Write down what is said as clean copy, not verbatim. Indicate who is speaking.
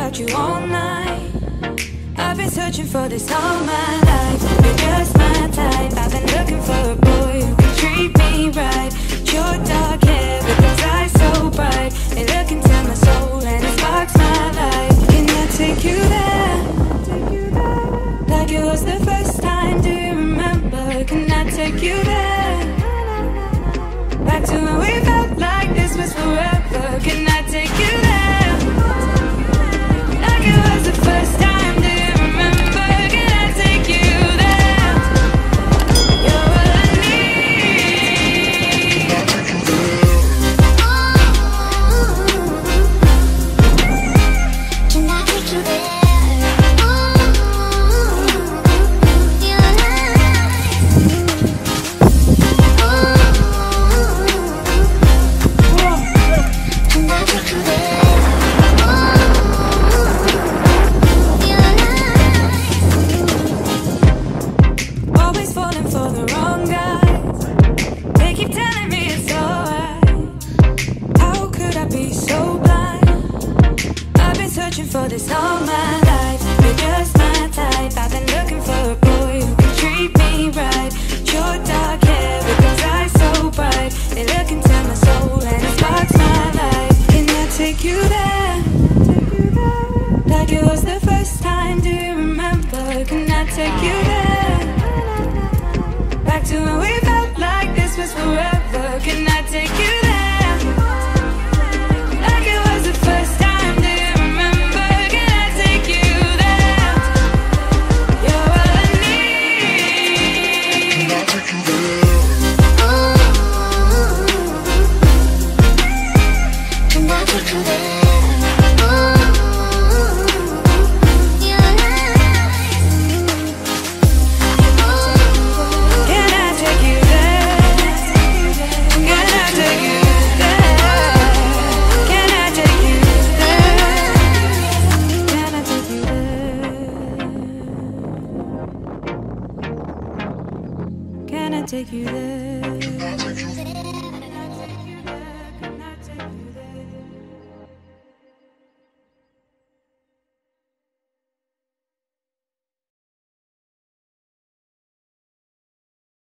Speaker 1: about you all night. I've been searching for this all my life. You're just my type. I've been looking for a boy who can treat me right. Your dark hair with those eyes so bright, they look into my soul and it sparks my life. Can I take you there? Like it was the first time, do you remember? Can I take you there? Back to when we felt like this was forever. Can I take you there? Like it was the first time, do you remember? Can I take you there? You're all I need. Can I take you there? For this all my life, you're just my type. I've been looking for a boy who can treat me right. Your dark hair with those eyes so bright, they look into my soul and it sparks my life. Can I take you there? Like it was the first time, do you remember? Can I take you there? Back to when we felt like this was forever. Can I take you